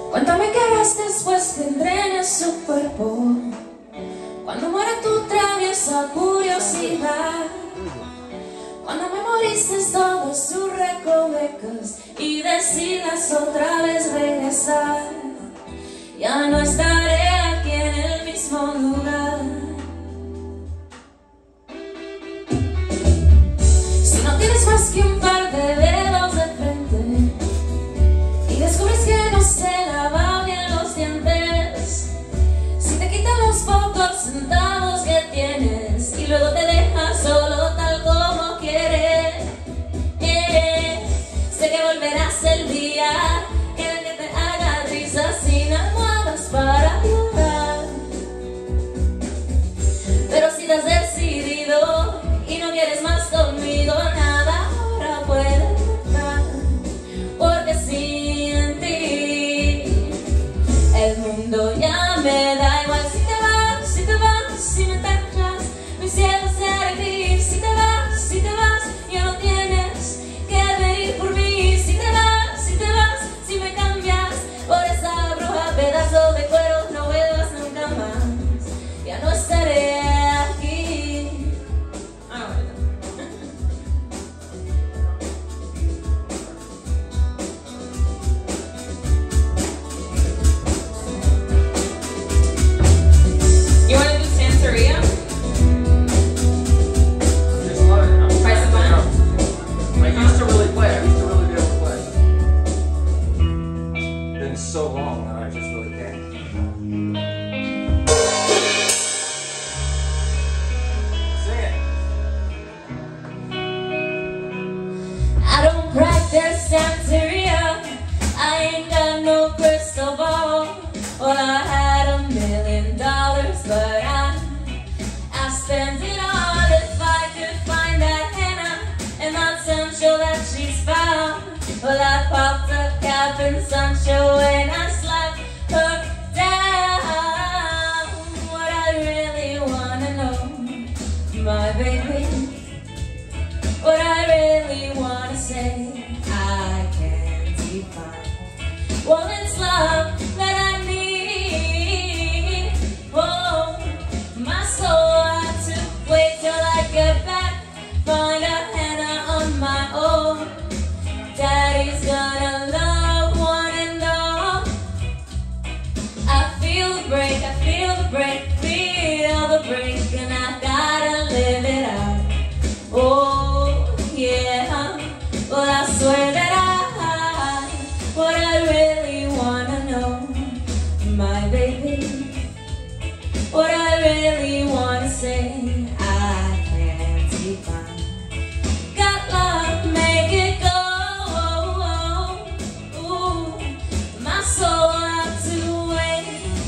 Cuéntame qué harás después que entrenes su cuerpo, cuando muera tu traviesa curiosidad, cuando memorices todos sus recovecos y decidas otra vez regresar. Ya no estaré aquí en el mismo lugar. Si no tienes más que un par de dedos de frente y descubres que no se lava bien los dientes, si te quitan los pocos centavos que tienes y luego te dejas solo tal como quieres, sé que volverás el día en el que te haga risa sin almohadas para llorar. Pero si te has decidido y no quieres más conmigo, nada ahora puede faltar, porque sin ti el mundo ya me da igual. Si te vas, si te vas, si me dejas, mi cielo se hará gris. Si te vas, ya no tienes que venir por mí. Si te vas, si me cambias por esa bruja pedazo de cuero, no vuelvas nunca más, ya no estaré aquí. You want to do Santeria? There's a lot of Price of One? I used to really play. I used to really be able to play. Been so long that I just really can't. Sing it. I don't practice Santeria, I ain't got no crystal ball. Well, I had $1 million, but I spent it all. If I could find that henna and that Sancho that she's found, well, I popped a cap in Sancho and I slapped her down. What I really wanna know, my baby, what I really wanna say, I can't define. Well, it's love that I need. Oh, my soul had to wait till I get back, find a henna on my own. Daddy's gonna love one and all. I feel the break, I feel the break, feel the break, and I gotta live it out. Oh, yeah, well, I swear that what I really wanna know, my baby, what I really wanna say, I can't define. Got love, make it go, ooh, my soul had to wait.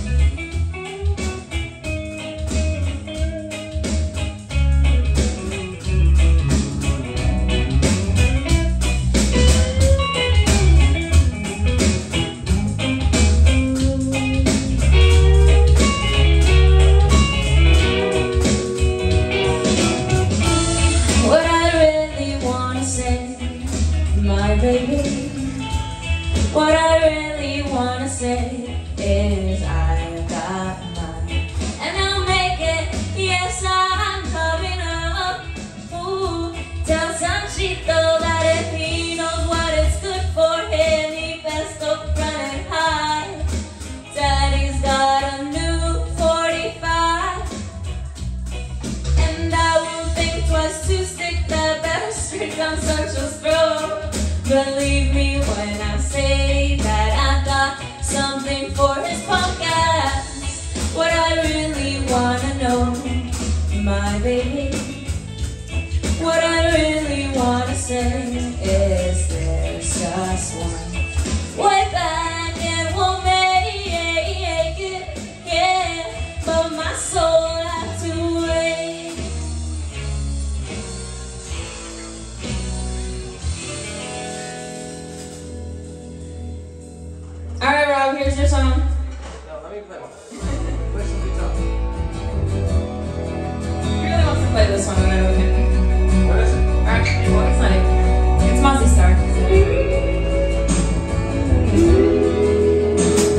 What I really wanna say, my baby, what I really wanna say is I've got mine, and I'll make it, yes, I'm coming up. Ooh, tell Sanchito that if he knows what is good for him, he best go running high. Daddy's got a new 45, and I won't think twice to stick that better streak on Sancho's throat. Believe me when I say that I've got something for his punk ass. What I really wanna know, my baby, what I really wanna say is there's just one way back and we'll make it, yeah, but my soul had to wait. Alright, Rob, here's your song. No, let me play one. Play some guitar. He really wants to play this one when I move him. What is it? Alright, well, it's not it. It's Mozzie Star.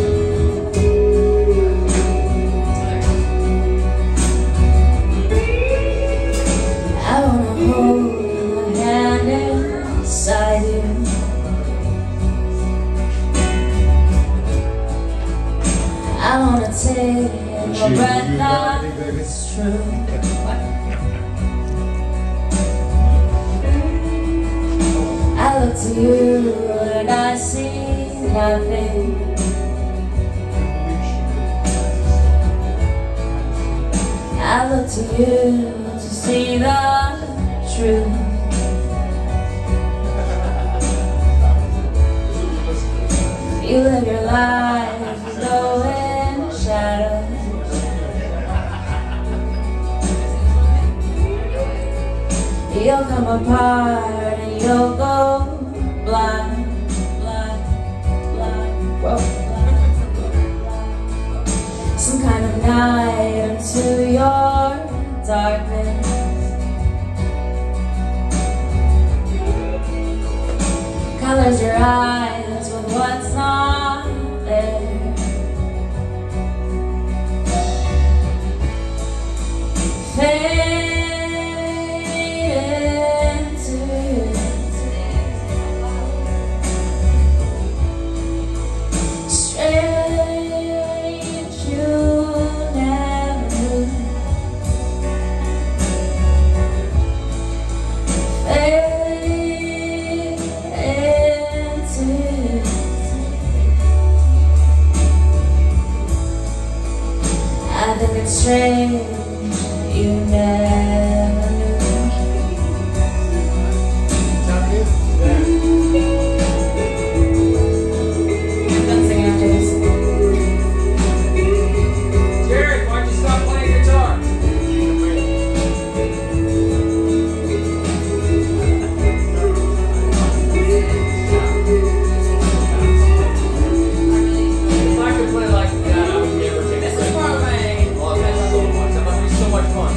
I wanna take a breath that's true. I look to you and I see nothing. I look to you to see the truth. You live your life as though in shadows. You'll come apart and you'll go blind, blind, blind, whoa, blind, blind. Some kind of night into your darkness. Colors your eyes with what's not there. Fade into strange you never knew. I think it's strange you never knew. I'm done singing after this. Jared, why'd you stop playing guitar? If I could play like that, I would never take This is more of my That must be so much fun.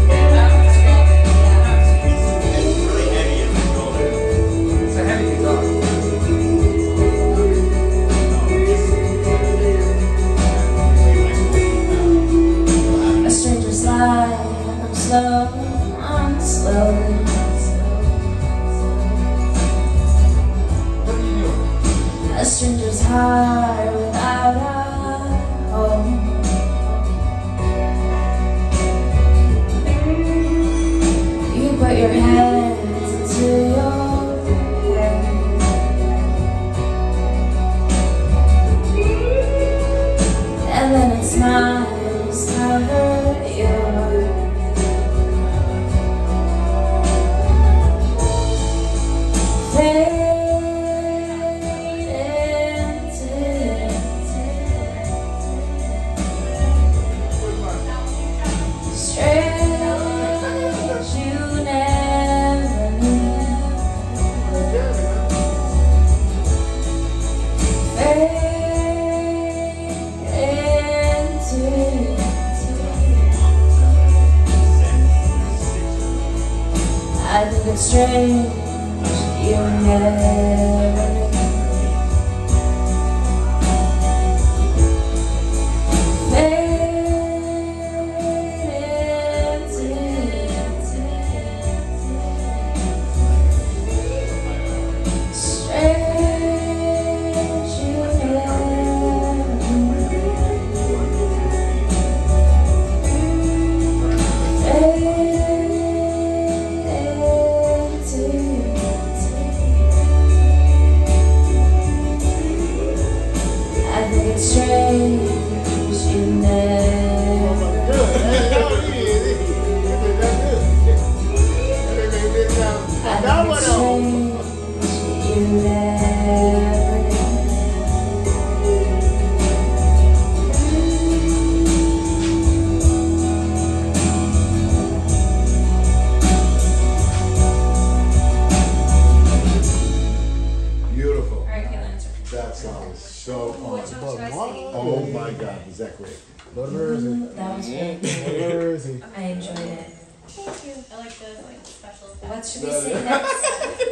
It's a heavy guitar. a stranger's life. I'm slow, I'm slowly. What are you doing? A stranger's heart without a home. You put your hands into your hair. And then it smiles, cover your I think it's strange you never knew. Beautiful. Alright, Caitlin, it's your That song is so Which fun. one should I sing? Oh my God, is that great? That was really good. I enjoyed it. Thank you. I like the special effects. What should we sing next?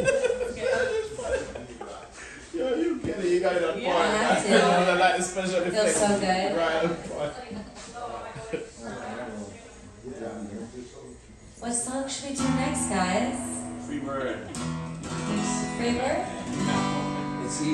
Yo, you get it, you got it on point. I did. I like the special effects. Feels so good. Right on point. What song should we do next, guys? Free bird. Free Bird? It's